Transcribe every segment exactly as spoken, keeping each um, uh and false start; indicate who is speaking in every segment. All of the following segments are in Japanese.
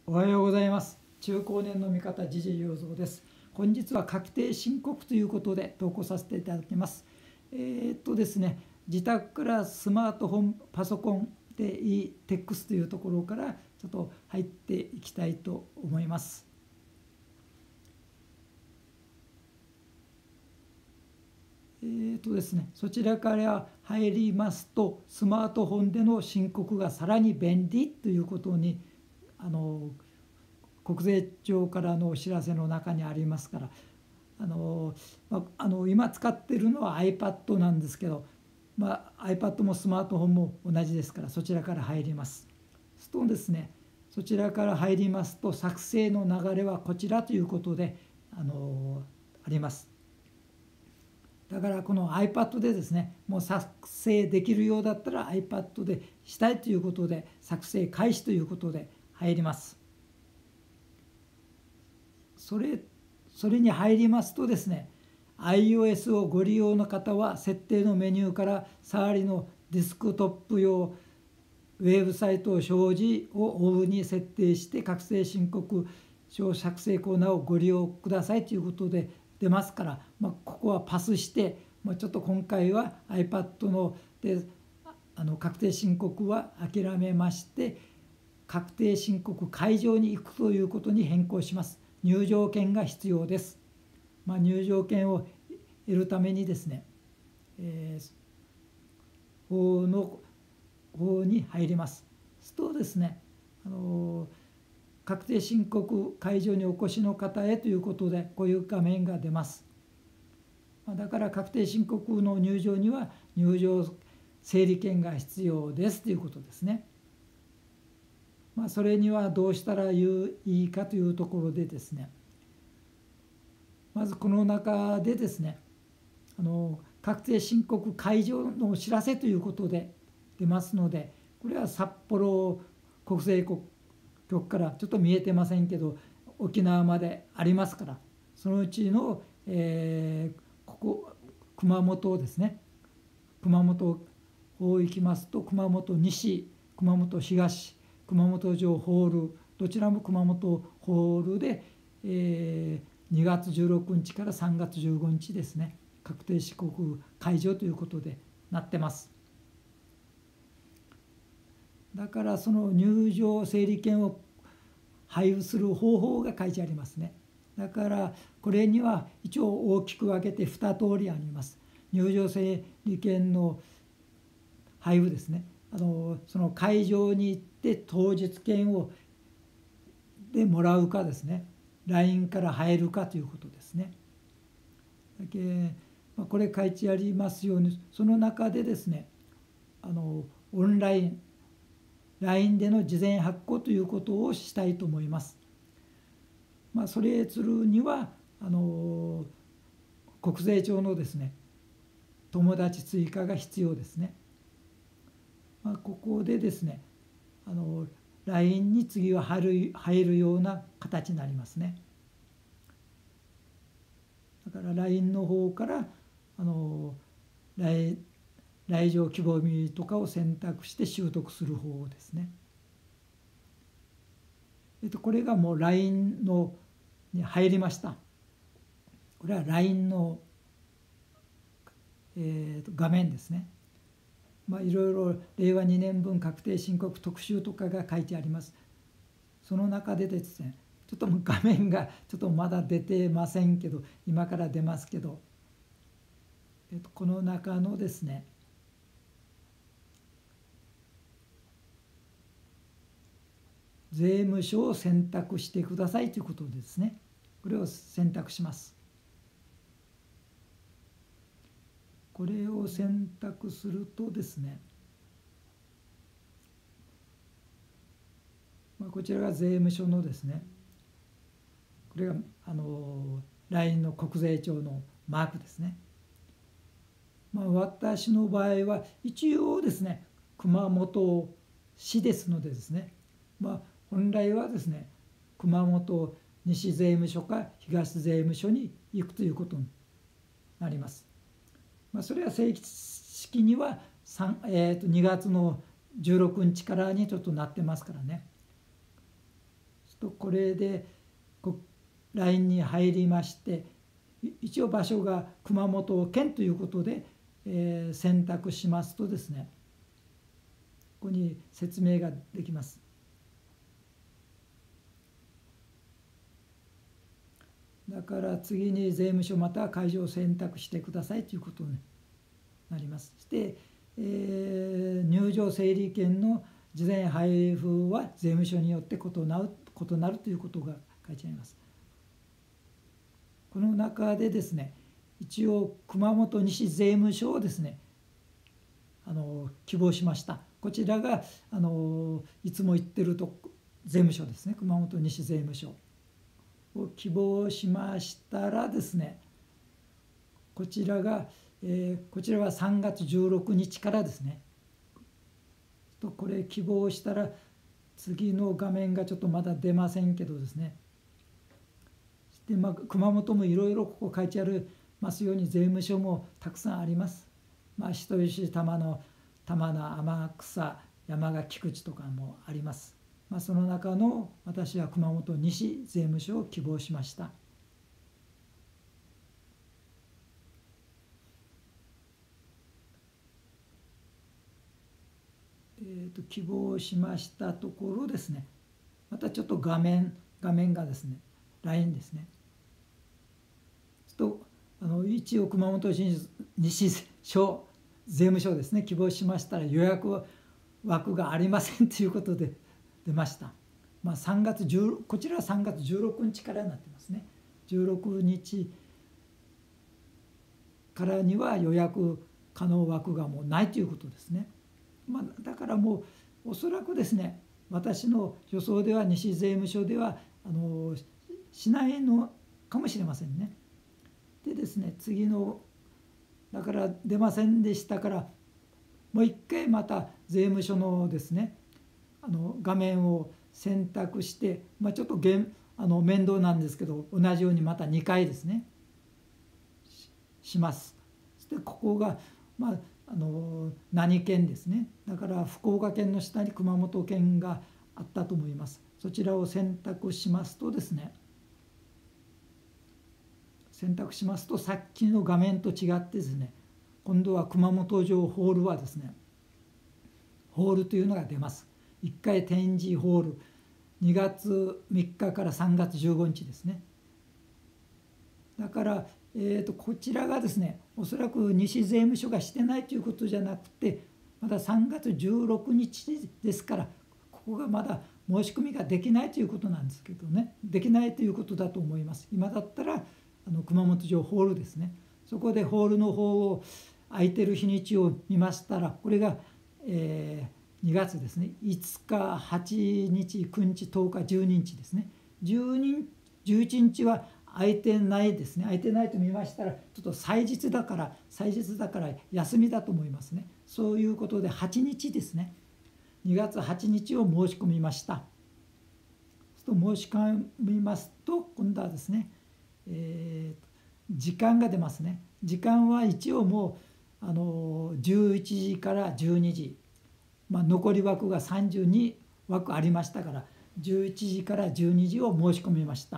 Speaker 1: おはようございます。中高年の味方、時事雄三です。本日は確定申告ということで投稿させていただきます。えー、っとですね、自宅からスマートフォン、パソコンでいいテックスというところからちょっと入っていきたいと思います。えーとですね、そちらから入りますと、スマートフォンでの申告がさらに便利ということにあの国税庁からのお知らせの中にありますから、あの、まあ、あの今使ってるのは iPad なんですけど、まあ、iPad もスマートフォンも同じですから、そちらから入ります。するとですね、そちらから入りますと、作成の流れはこちらということであのあります。だからこの iPad でですね、もう作成できるようだったら iPad でしたいということで、作成開始ということで入ります。それそれに入りますとですね、iOS をご利用の方は設定のメニューから触りのデスクトップ用ウェブサイト表示をオフに設定して確定申告書作成コーナーをご利用くださいということで出ますから、まあ、ここはパスして、まあ、ちょっと今回は iPad のであの確定申告は諦めまして、確定申告会場に行くということに変更します。入場券が必要です。まあ、入場券を得るためにですね、えー、法の方に入ります。するとですね、あの確定申告会場にお越しの方へということでこういう画面が出ます。だから確定申告の入場には入場整理券が必要ですということですね。まあ、それにはどうしたらいいかというところでですね、まずこの中でですね、あの確定申告会場のお知らせということで出ますので、これは札幌国税局からちょっと見えてませんけど沖縄までありますから、そのうちの、えー、ここ熊本ですね、熊本を行きますと熊本西、熊本東、熊本城ホール、どちらも熊本ホールで、えー、にがつじゅうろくにちからさんがつじゅうごにちですね、確定申告会場ということでなってます。だからその入場整理券を配布する方法が書いてありますね。だからこれには一応大きく分けてに通りあります。入場整理券の配布ですね、あのその会場に行って当日券をでもらうかですね、 ライン から入るかということですね。だけ、まあ、これ書いてありますように、その中でですね、あのオンライン ライン での事前発行ということをしたいと思います。まあ、それするにはあの国税庁のですね友達追加が必要ですね。まあ、ここでですね、あの ライン に次は入る、入るような形になりますね。だから ライン の方からあの 来, 来場希望日とかを選択して習得する方ですね。えっと、これがもう ライン のに入りました。これは ライン の、えー、と画面ですね。まあ、いろいろれいわにねんぶん確定申告特集とかが書いてあります。その中でですね、ちょっともう画面がちょっとまだ出てませんけど、今から出ますけど、えっと、この中のですね、税務署を選択してくださいということですね。これを選択します。これを選択するとですね、まあ、こちらが税務署のですね、これがあの ライン の国税庁のマークですね。まあ、私の場合は一応ですね、熊本市ですのでですね、まあ、本来はですね、熊本西税務署か東税務署に行くということになります。まあ、それは正式にはえー、とにがつのじゅうろくにちからにちょっとなってますからね。 とこれでこ ライン に入りまして、一応場所が熊本県ということで、えー、選択しますとですね、ここに説明ができます。だから次に税務署または会場を選択してくださいということになります。そして、えー、入場整理券の事前配布は税務署によって異なる、異なるということが書いてあります。この中でですね、一応熊本西税務署をですね、あの希望しました。こちらがあのいつも行ってると税務署ですね、熊本西税務署を希望しましたらですね、こちらが、えー、こちらはさんがつじゅうろくにちからですね。とこれ希望したら次の画面がちょっとまだ出ませんけどですね。で、まあ、熊本もいろいろここ書いてありますように税務署もたくさんあります。まあ、人吉、玉野、玉名、天草、山鹿、菊池とかもあります。まあ、その中の私は熊本西税務署を希望しました。えー、と希望しましたところですね、またちょっと画面画面がですね ライン ですね。とあの一応熊本西署税務署ですね、希望しましたら予約枠がありませんということで出ました。まあ、さんがつじゅうこちらはさんがつじゅうろくにちからになってますね。じゅうろくにちからには予約可能枠がもうないということですね。まあ、だからもうおそらくですね、私の予想では西税務署ではあのしないのかもしれませんね。でですね、次のだから出ませんでしたから、もう一回また税務署のですね、あの画面を選択して、まあ、ちょっとげんあの面倒なんですけど、同じようにまたにかいですね し, します。そしてここが、まあ、あの何県ですね、だから福岡県の下に熊本県があったと思います。そちらを選択しますとですね、選択しますとさっきの画面と違ってですね、今度は熊本城ホールはですね、ホールというのが出ます。いっかい展示ホール、にがつみっかからさんがつじゅうごにちですね。だから、えー、とこちらがですね、おそらく西税務署がしてないということじゃなくて、まださんがつじゅうろくにちですから、ここがまだ申し込みができないということなんですけどね、できないということだと思います。今だったらあの熊本城ホールですね、そこでホールの方を空いてる日にちを見ましたら、これが、えー、にがつですね、いつか、はちにち、くにち、とおか、じゅうににちですね。じゅうに、じゅういちにちは空いてないですね。空いてないと見ましたら、ちょっと祭日だから、祭日だから休みだと思いますね。そういうことではちにちですね。にがつはちにちを申し込みました。そう申し込みますと、今度はですね、えー、時間が出ますね。時間は一応もうあのじゅういちじからじゅうにじ、まあ、残り枠がさんじゅうにわくありましたから、じゅういちじからじゅうにじを申し込みました。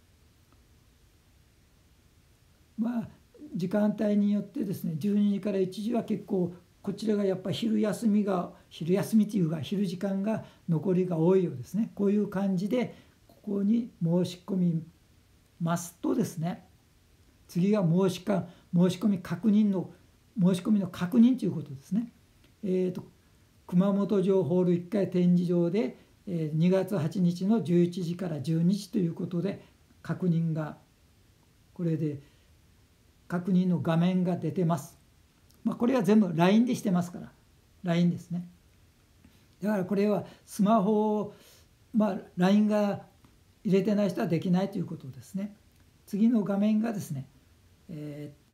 Speaker 1: まあ、時間帯によってですね、じゅうにじからいちじは結構こちらがやっぱり昼休みが昼休みというか昼時間が残りが多いようですね。こういう感じでここに申し込みますとですね、次が申しか申し込み確認の申し込みの確認ということですね。えーと、熊本城ホールいっかい展示場で、えー、にがつはちにちのじゅういちじからじゅうにじということで確認がこれで確認の画面が出てます。まあ、これは全部 ライン でしてますから ライン ですね。だからこれはスマホを、まあ、ライン が入れてない人はできないということですね。次の画面がですね、えー